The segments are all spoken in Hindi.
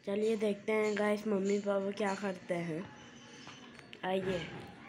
चलिए देखते हैं गाइस मम्मी पापा क्या करते हैं। आइए।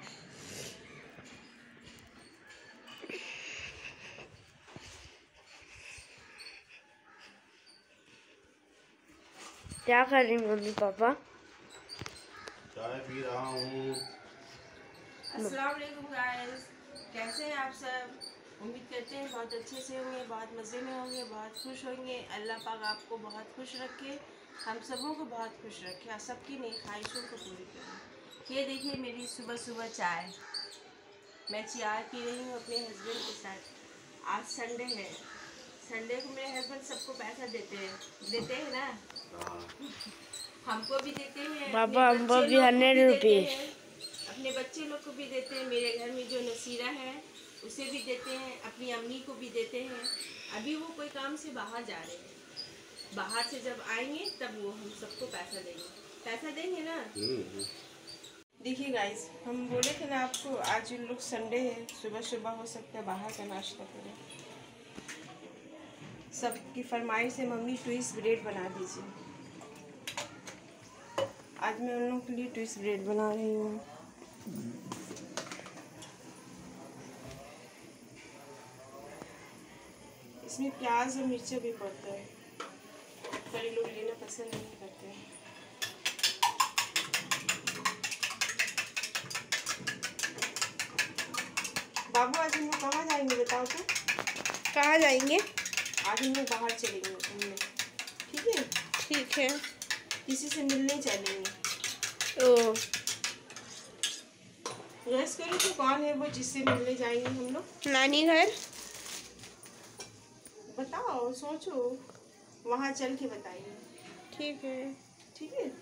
क्या कर रही मम्मी पापा? चाय पी रहा हूँ। अस्सलाम वालेकुम गाइस, कैसे हैं आप सब? उम्मीद करते हैं बहुत अच्छे से होंगे, बहुत मज़े में होंगे, बहुत खुश होंगे। अल्लाह पाक आपको बहुत खुश रखे, हम सबों को बहुत खुश रखे और सबकी नई ख्वाहिशों को पूरी करे। ये देखिए मेरी सुबह सुबह चाय, मैं चाय पी रही हूँ अपने हस्बैंड के साथ। आज संडे है, संडे को मेरे हस्बैंड सबको पैसा देते हैं ना, हमको भी देते हैं, पापा हमको भी 100 रुपीज़, अपने बच्चे लोग को भी देते हैं। मेरे घर में जो नसीरा है उसे भी देते हैं, अपनी अम्मी को भी देते हैं। अभी वो कोई काम से बाहर जा रहे हैं, बाहर से जब आएंगे तब वो हम सबको पैसा देंगे ना। देखिए गाइस, हम बोले थे ना आपको आज उन लोग संडे है, सुबह सुबह हो सकता है बाहर का नाश्ता करें। सबकी फरमाइश से मम्मी ट्विस्ट ब्रेड बना दीजिए। आज मैं उन लोगों के लिए ट्विस्ट ब्रेड बना रही हूँ। इसमें प्याज और मिर्चा भी पड़ता है, कई लोग लेना पसंद नहीं करते हैं। बाबू आज हम लोग कहाँ जाएंगे बताओ तो? कहाँ जाएंगे? आज हम लोग बाहर चलेंगे घूमने, ठीक है? ठीक है। किसी से मिलने चलेंगे। ओ गैस करो तो कौन है वो जिससे मिलने जाएंगे हम लोग? नानी घर। बताओ, सोचो, वहाँ चल के बताइए। ठीक है। ठीक है।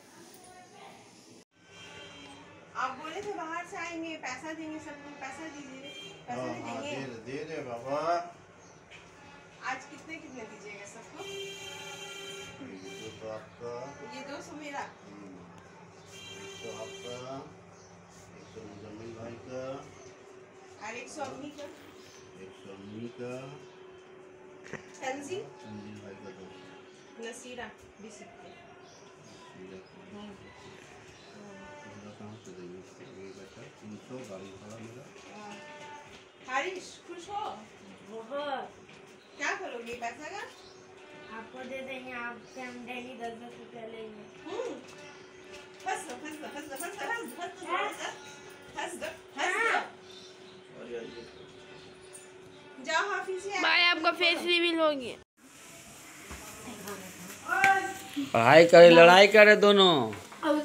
आप बोले थे बाहर से आएंगे, पैसा देंगे, सबको पैसा दीजिए। पैसा नहीं देंगे? दे दे बाबा। आज कितने दीजिएगा सबको? ये तो आपका, ये 200 मेरा, तो आपका 100 मुजम्मिल भाई का और 100 अम्मी का, 100 अम्मी का, तंजीम मुजम्मिल भाई का 200, नसीरा 20 रुपये। कहाँ से देंगे? ये बचा 300 गाड़ी भाड़ा मेरा। हारिश खुश हो? बहुत। क्या करोगे पैसा का? आपको दे देंगे, आपसे हम डेली 10-10 रुपया लेंगे। जाओ हाफिज से बाय, आपका फेस रिवील हो गया। पढ़ाई करे लड़ाई करे दोनों। फोन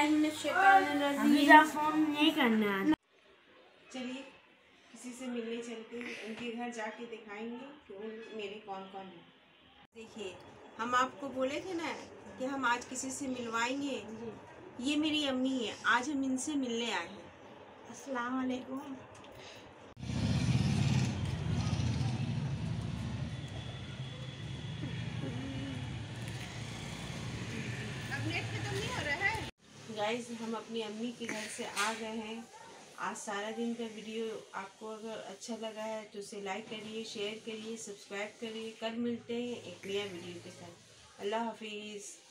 नहीं करना। चलिए किसी से मिलने चलते हैं, उनके घर जाके दिखाएंगे कि उन मेरे कौन कौन है। देखिए हम आपको बोले थे ना कि हम आज किसी से मिलवाएंगे। ये मेरी अम्मी है, आज हम इनसे मिलने आए हैं। अस्सलाम वालेकुम। अब नेट खत्म नहीं हो रहा है गाइस, हम अपनी अम्मी के घर से आ गए हैं। आज सारा दिन का वीडियो आपको अगर अच्छा लगा है तो उसे लाइक करिए, शेयर करिए, सब्सक्राइब करिए। कल मिलते हैं एक नया वीडियो के साथ। अल्लाह हाफिज़।